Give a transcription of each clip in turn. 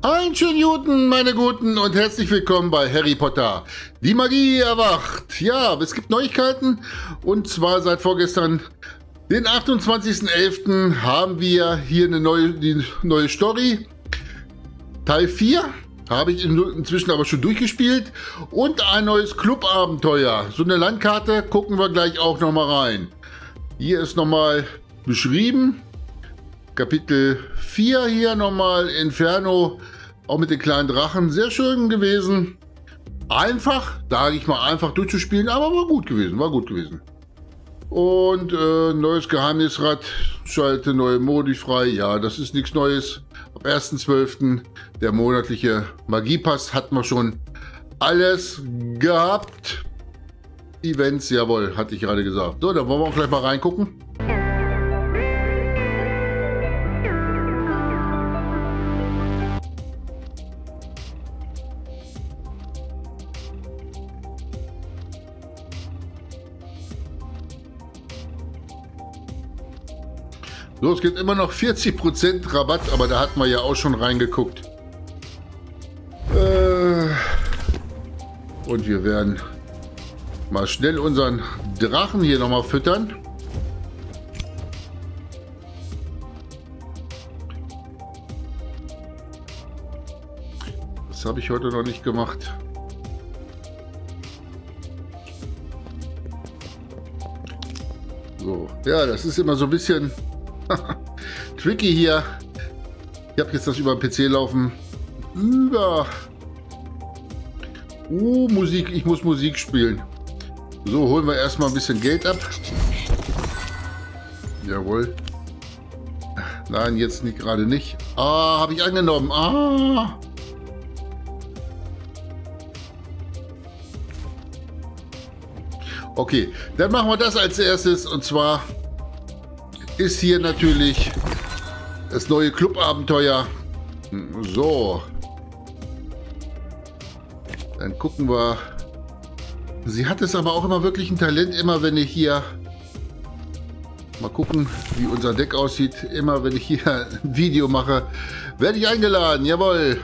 Einen schönen Guten, meine Guten, und herzlich willkommen bei Harry Potter. Die Magie erwacht. Ja, es gibt Neuigkeiten, und zwar seit vorgestern, den 28.11. haben wir hier die neue Story. Teil 4 habe ich inzwischen aber schon durchgespielt, und ein neues Clubabenteuer. So eine Landkarte, gucken wir gleich auch nochmal rein. Hier ist nochmal beschrieben. Kapitel 4 hier nochmal, Inferno, auch mit den kleinen Drachen. Sehr schön gewesen. Einfach, sage ich mal, einfach durchzuspielen, aber war gut gewesen, Und neues Geheimnisrad, schalte neue Modi frei. Ja, das ist nichts Neues. Ab 1.12. der monatliche Magiepass hatten wir schon alles gehabt. Events, jawohl, hatte ich gerade gesagt. So, dann wollen wir auch gleich mal reingucken. So, es gibt immer noch 40% Rabatt, aber da hatten wir ja auch schon reingeguckt. Und wir werden mal schnell unseren Drachen hier nochmal füttern. Das habe ich heute noch nicht gemacht. So, ja, das ist immer so ein bisschen tricky hier. Ich habe jetzt das über den PC laufen. Musik. Ich muss Musik spielen. So, holen wir erstmal ein bisschen Geld ab. Jawohl. Nein, jetzt nicht, gerade nicht. Ah, habe ich angenommen. Ah. Okay, dann machen wir das als erstes, und zwar ist hier natürlich das neue Clubabenteuer. So. Dann gucken wir. Sie hat es aber auch immer wirklich ein Talent, immer wenn ich hier... Mal gucken, wie unser Deck aussieht. Immer wenn ich hier ein Video mache, werde ich eingeladen. Jawohl.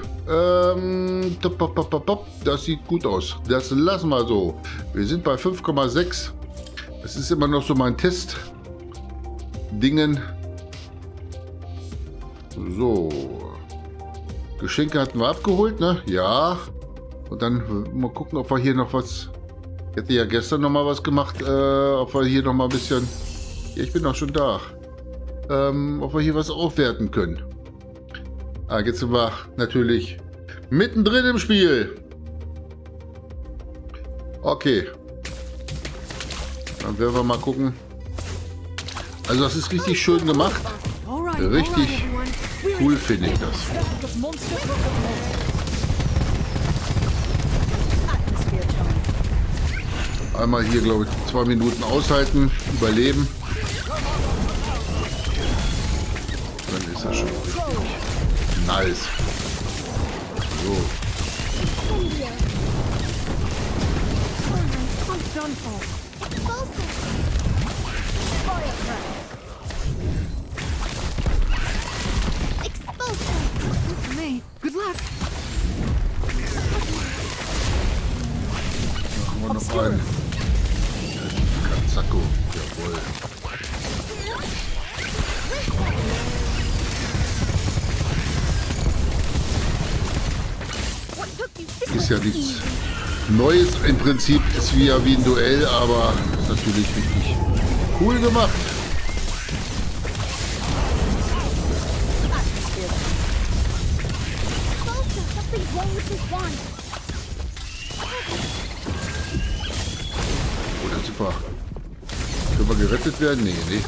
Das sieht gut aus. Das lassen wir so. Wir sind bei 5,6. Das ist immer noch so mein Test. Dingen. So. Geschenke hatten wir abgeholt, ne? Ja. Und dann mal gucken, ob wir hier noch was... Ich hätte ja gestern noch mal was gemacht. Ob wir hier noch mal ein bisschen... Ja, ich bin auch schon da. Ob wir hier was aufwerten können. Ah, jetzt sind wir natürlich mittendrin im Spiel. Okay. Dann werden wir mal gucken. Also das ist richtig schön gemacht. Richtig cool finde ich das. Einmal hier, glaube ich, 2 Minuten aushalten, überleben. Dann ist das schon richtig nice. So. Machen wir noch einen. Katzacko, jawohl. Ist ja nichts Neues im Prinzip, ist wie ein Duell, aber ist natürlich richtig cool gemacht. Oder super. Können wir gerettet werden? Nee, nee.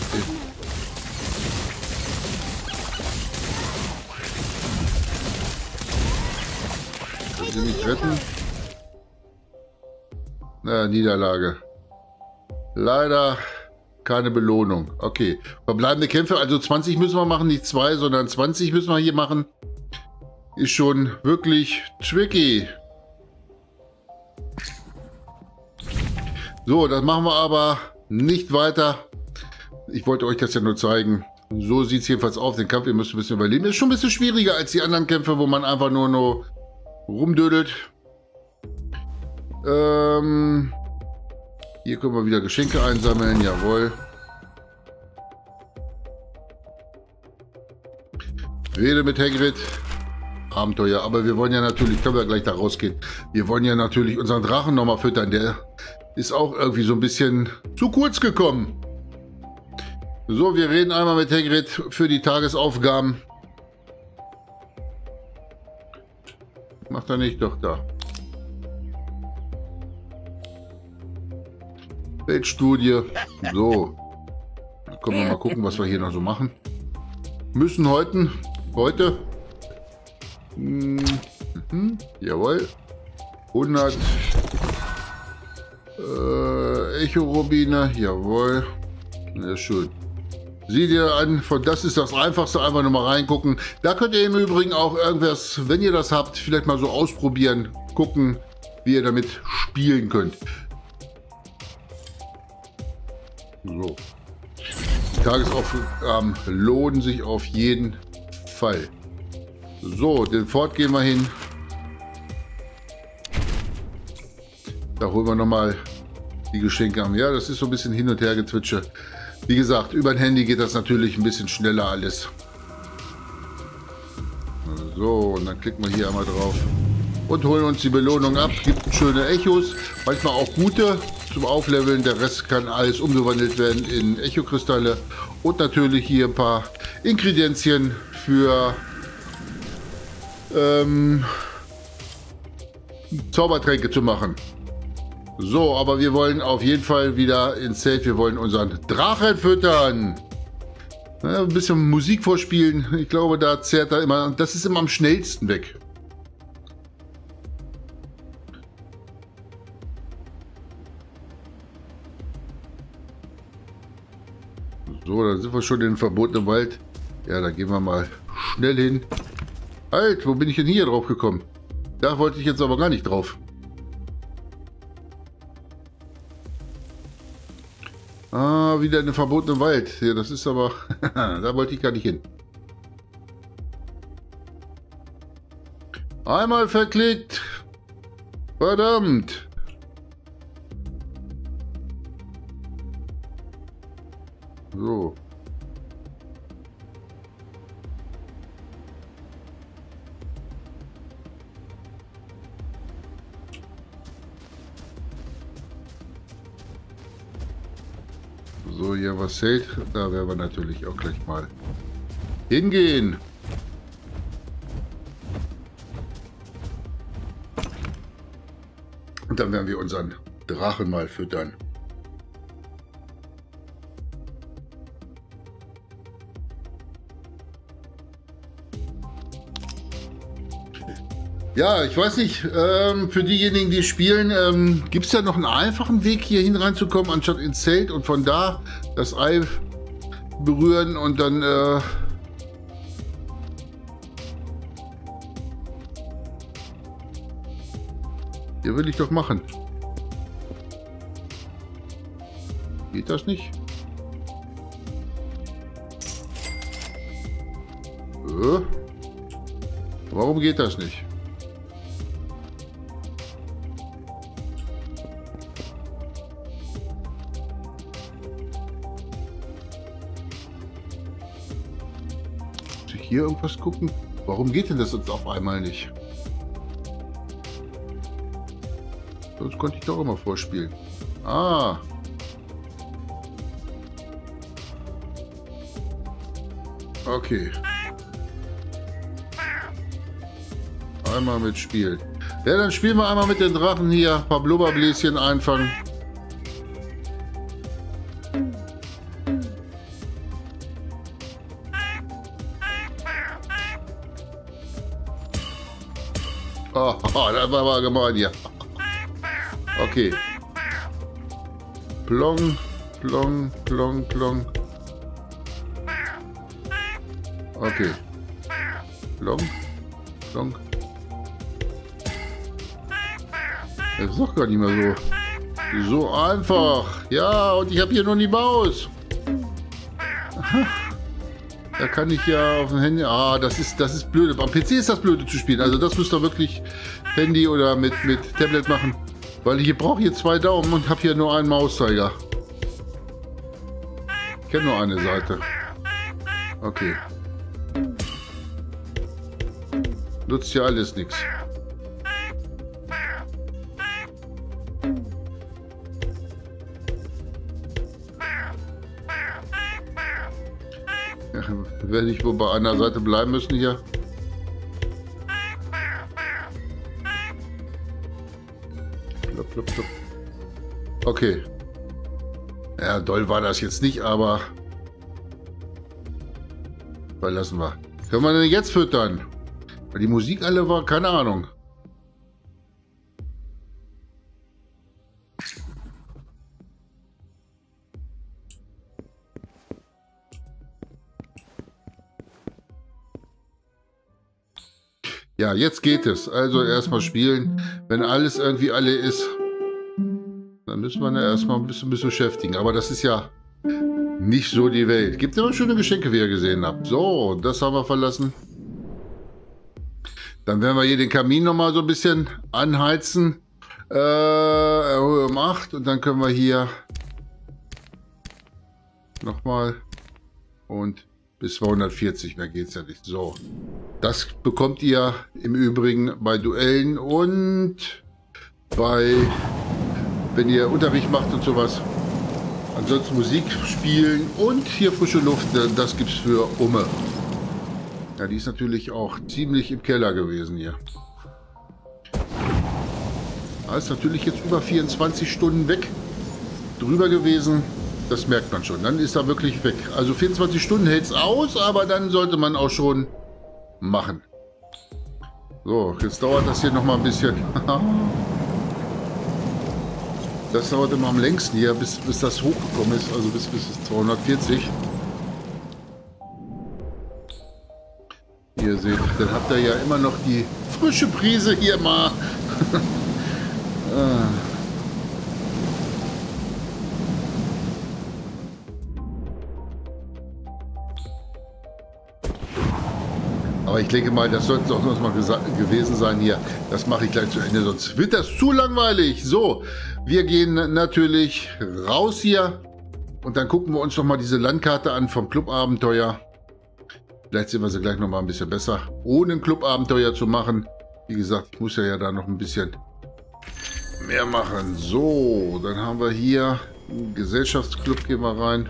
Können Sie mich retten? Na, Niederlage. Leider keine Belohnung. Okay. Verbleibende Kämpfe, also 20 müssen wir machen, nicht 2, sondern 20 müssen wir hier machen. Ist schon wirklich tricky. So, das machen wir aber nicht weiter. Ich wollte euch das ja nur zeigen. So sieht es jedenfalls auf. Den Kampf, ihr müsst ein bisschen überleben. Ist schon ein bisschen schwieriger als die anderen Kämpfe, wo man einfach nur rumdödelt. Hier können wir wieder Geschenke einsammeln. Jawohl. Rede mit Hagrid. Abenteuer. Aber wir wollen ja natürlich, können wir gleich da rausgehen. Wir wollen ja natürlich unseren Drachen nochmal füttern. Der ist auch irgendwie so ein bisschen zu kurz gekommen. So, wir reden einmal mit Hagrid für die Tagesaufgaben. Macht er nicht, doch da. Weltstudie. So. Dann können wir mal gucken, was wir hier noch so machen. Müssen heute. Jawohl. 100 Echo-Rubine. Jawohl. Sehr schön. Sieh dir an, das ist das Einfachste, einfach nur mal reingucken. Da könnt ihr im Übrigen auch irgendwas, wenn ihr das habt, vielleicht mal so ausprobieren, gucken, wie ihr damit spielen könnt. So. Die Tagesaufgaben lohnen sich auf jeden Fall. So, den Fort gehen wir hin. Da holen wir nochmal die Geschenke an. Ja, das ist so ein bisschen hin und her gezwitsche. Wie gesagt, über ein Handy geht das natürlich ein bisschen schneller alles. So, und dann klicken wir hier einmal drauf und holen uns die Belohnung ab. Gibt schöne Echos, manchmal auch gute zum Aufleveln. Der Rest kann alles umgewandelt werden in Echokristalle. Und natürlich hier ein paar Ingredienzien für Zaubertränke zu machen. So, aber wir wollen auf jeden Fall wieder ins Zelt. Wir wollen unseren Drachen füttern. Ja, ein bisschen Musik vorspielen. Ich glaube, da zehrt er immer. Das ist immer am schnellsten weg. So, dann sind wir schon im verbotenen Wald. Ja, da gehen wir mal schnell hin. Halt, wo bin ich denn hier drauf gekommen? Da wollte ich jetzt aber gar nicht drauf. Ah, wieder in den verbotenen Wald. Ja, das ist aber... da wollte ich gar nicht hin. Einmal verklickt. Verdammt. So. So, hier was zählt. Da werden wir natürlich auch gleich mal hingehen. Und dann werden wir unseren Drachen mal füttern. Ja, ich weiß nicht, für diejenigen, die spielen, gibt es ja noch einen einfachen Weg, hier hin reinzukommen, anstatt ins Zelt und von da das Ei berühren und dann... Hier will ich doch machen. Geht das nicht? Warum geht das nicht? Hier irgendwas gucken? Warum geht denn das jetzt auf einmal nicht? Sonst konnte ich doch immer vorspielen. Ah. Okay. Einmal mitspielen. Ja, dann spielen wir einmal mit den Drachen hier. Ein paar Blubberbläschen einfangen. Oh, das war aber gemein hier. Okay. Plong, plong, plong, plong. Okay. Plong, plong. Das ist doch gar nicht mehr so einfach. Ja, und ich habe hier noch die Maus. Da kann ich ja auf dem Handy... Ah, das ist blöd. Am PC ist das blöde zu spielen. Also das müsst ihr wirklich Handy oder mit Tablet machen. Weil ich brauche hier 2 Daumen und habe hier nur einen Mauszeiger. Ich kenne nur eine Seite. Okay. Nutzt hier alles nichts. Ja, werde ich wohl bei einer Seite bleiben müssen hier. Plop, plop, plop. Okay. Ja, doll war das jetzt nicht, aber verlassen wir. Können wir denn jetzt füttern? Weil die Musik alle war, keine Ahnung. Ja, jetzt geht es. Also erstmal spielen. Wenn alles irgendwie alle ist, dann müssen wir ja erstmal ein bisschen beschäftigen. Aber das ist ja nicht so die Welt. Gibt immer schöne Geschenke, wie ihr gesehen habt. So, das haben wir verlassen. Dann werden wir hier den Kamin nochmal so ein bisschen anheizen. Erhöhe um 8 und dann können wir hier nochmal und bis 240, mehr geht es ja nicht. So, das bekommt ihr im Übrigen bei Duellen und bei, wenn ihr Unterricht macht und sowas. Ansonsten Musik spielen und hier frische Luft, das gibt es für Umme. Ja, die ist natürlich auch ziemlich im Keller gewesen hier. Da ist natürlich jetzt über 24 Stunden weg drüber gewesen. Das merkt man schon. Dann ist er wirklich weg. Also 24 Stunden hält es aus, aber dann sollte man auch schon machen. So, jetzt dauert das hier nochmal ein bisschen. Das dauert immer am längsten hier, bis das hochgekommen ist. Also bis 240. Ihr seht, dann habt ihr ja immer noch die frische Prise hier mal. Aber ich denke mal, das sollte es auch noch mal gewesen sein hier. Das mache ich gleich zu Ende, sonst wird das zu langweilig. So, wir gehen natürlich raus hier und dann gucken wir uns noch mal diese Landkarte an vom Clubabenteuer. Vielleicht sehen wir sie gleich noch mal ein bisschen besser, ohne ein Clubabenteuer zu machen. Wie gesagt, ich muss ja da noch ein bisschen mehr machen. So, dann haben wir hier einen Gesellschaftsclub, gehen wir rein.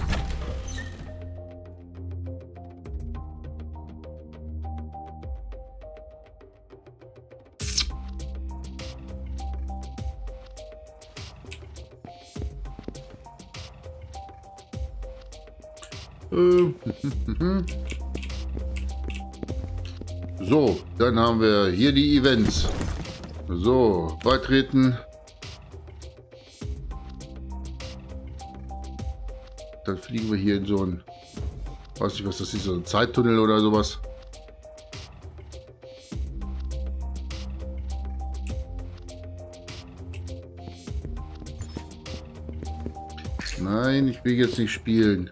So, dann haben wir hier die Events. So, beitreten. Dann fliegen wir hier in so ein, weiß nicht was das ist, so ein Zeittunnel oder sowas. Nein, ich will jetzt nicht spielen.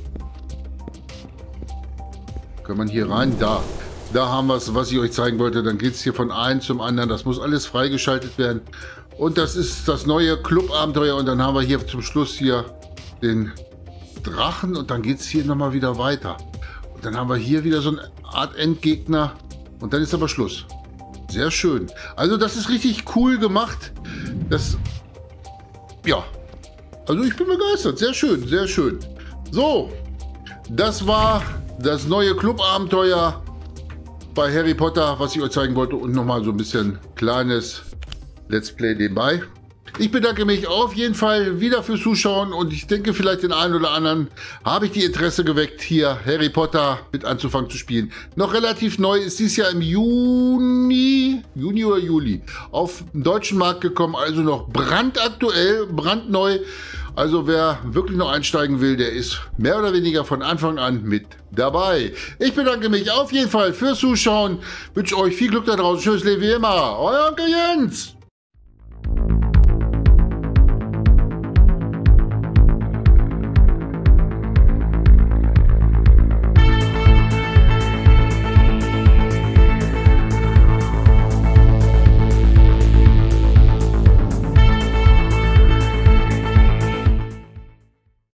Kann man hier rein? Da haben wir es, was ich euch zeigen wollte. Dann geht es hier von einem zum anderen. Das muss alles freigeschaltet werden. Und das ist das neue Clubabenteuer. Und dann haben wir hier zum Schluss hier den Drachen. Und dann geht es hier nochmal wieder weiter. Und dann haben wir hier wieder so eine Art Endgegner. Und dann ist aber Schluss. Sehr schön. Also das ist richtig cool gemacht. Das, ja. Also ich bin begeistert. Sehr schön, sehr schön. So, das war das neue Clubabenteuer bei Harry Potter, was ich euch zeigen wollte. Und nochmal so ein bisschen kleines Let's Play nebenbei. Ich bedanke mich auf jeden Fall wieder fürs Zuschauen. Und ich denke, vielleicht den einen oder anderen habe ich die Interesse geweckt, hier Harry Potter mit anzufangen zu spielen. Noch relativ neu, ist dieses Jahr im Juni oder Juli auf den deutschen Markt gekommen. Also noch brandaktuell, brandneu. Also wer wirklich noch einsteigen will, der ist mehr oder weniger von Anfang an mit dabei. Ich bedanke mich auf jeden Fall fürs Zuschauen. Wünsche euch viel Glück da draußen. Tschüss, wie immer. Euer Onkel Jens.